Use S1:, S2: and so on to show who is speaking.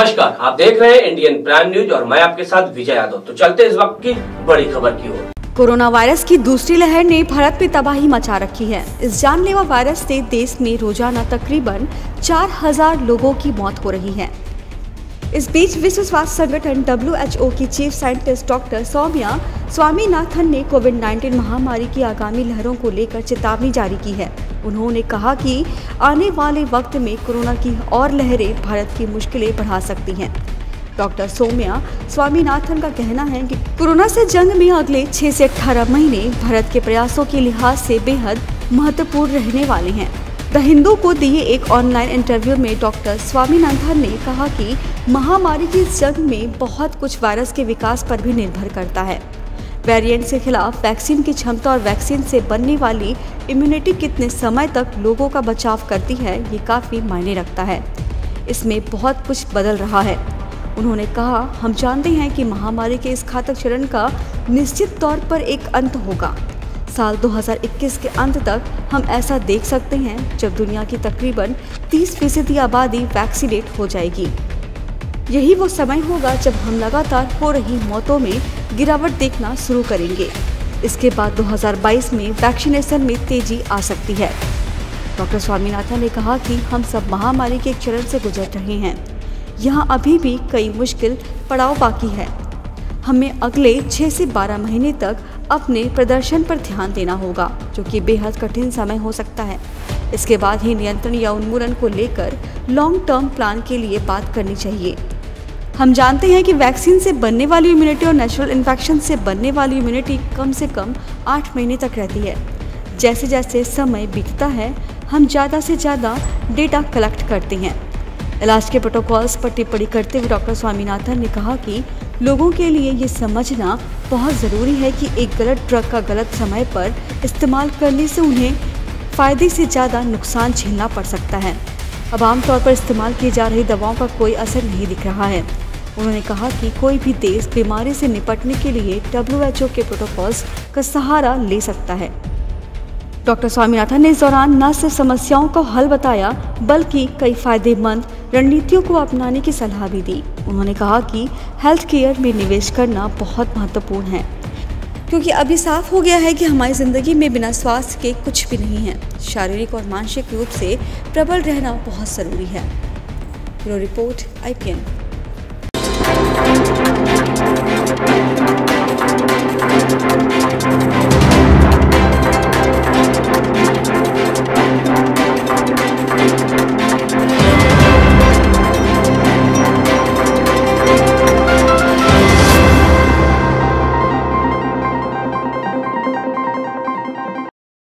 S1: नमस्कार, आप देख रहे हैं इंडियन प्राइम न्यूज और मैं आपके साथ विजय यादव। तो चलते इस वक्त की बड़ी खबर की ओर।
S2: कोरोना वायरस की दूसरी लहर ने भारत में तबाही मचा रखी है। इस जानलेवा वायरस से देश में रोजाना तकरीबन 4000 लोगों की मौत हो रही है। इस बीच विश्व स्वास्थ्य संगठन WHO की chief scientist doctor Soumya Swaminathan ने कोविड-19 महामारी की आगामी लहरों को लेकर चेतावनी जारी की है। उन्होंने कहा कि आने वाले वक्त में कोरोना की और लहरें भारत की मुश्किलें बढ़ा सकती हैं। डॉक्टर सौम्या स्वामीनाथन का कहना है कि कोरोना से जंग में अगले 6 से 18 महीने भारत के प्रयासों के लिहाज से बेहद महत्वपूर्ण रहने वाले हैं। द हिंदू को दिए एक ऑनलाइन इंटरव्यू में डॉक्टर स्वामीनाथन ने कहा कि महामारी की इस जंग में बहुत कुछ वायरस के विकास पर भी निर्भर करता है। वेरिएंट के खिलाफ वैक्सीन की क्षमता और वैक्सीन से बनने वाली इम्यूनिटी कितने समय तक लोगों का बचाव करती है, ये काफ़ी मायने रखता है। इसमें बहुत कुछ बदल रहा है। उन्होंने कहा, हम जानते हैं कि महामारी के इस घातक चरण का निश्चित तौर पर एक अंत होगा। साल 2021 के अंत तक हम ऐसा देख सकते हैं जब दुनिया की तकरीबन 30% आबादी वैक्सीनेट हो जाएगी। यही वो समय होगा जब हम लगातार हो रही मौतों में गिरावट देखना शुरू करेंगे। इसके बाद 2022 में वैक्सीनेशन में तेजी आ सकती है। डॉक्टर स्वामीनाथन ने कहा कि हम सब महामारी के एक चरण से गुजर रहे हैं। यहाँ अभी भी कई मुश्किल पड़ाव बाकी है। हमें अगले 6 से 12 महीने तक अपने प्रदर्शन पर ध्यान देना होगा, जो कि बेहद कठिन समय हो सकता है। इसके बाद ही नियंत्रण या उन्मूलन को लेकर लॉन्ग टर्म प्लान के लिए बात करनी चाहिए। हम जानते हैं कि वैक्सीन से बनने वाली इम्यूनिटी और नेचुरल इन्फेक्शन से बनने वाली इम्यूनिटी कम से कम 8 महीने तक रहती है। जैसे जैसे समय बीतता है, हम ज़्यादा से ज़्यादा डेटा कलेक्ट करते हैं। इलाज के प्रोटोकॉल्स पर टिप्पणी करते हुए डॉक्टर स्वामीनाथन ने कहा कि लोगों के लिए ये समझना बहुत ज़रूरी है कि एक गलत ड्रग का गलत समय पर इस्तेमाल करने से उन्हें फ़ायदे से ज़्यादा नुकसान झेलना पड़ सकता है। अब आमतौर पर इस्तेमाल की जा रही दवाओं का कोई असर नहीं दिख रहा है। उन्होंने कहा कि कोई भी देश बीमारी से निपटने के लिए WHO के प्रोटोकॉल्स का सहारा ले सकता है। डॉक्टर स्वामीनाथन ने इस दौरान न सिर्फ समस्याओं को हल बताया, बल्कि कई फायदेमंद रणनीतियों को अपनाने की सलाह भी दी। उन्होंने कहा कि हेल्थ केयर में निवेश करना बहुत महत्वपूर्ण है, क्योंकि अभी साफ हो गया है कि हमारी ज़िंदगी में बिना स्वास्थ्य के कुछ भी नहीं है। शारीरिक और मानसिक रूप से प्रबल रहना बहुत ज़रूरी है। Bureau report IPN।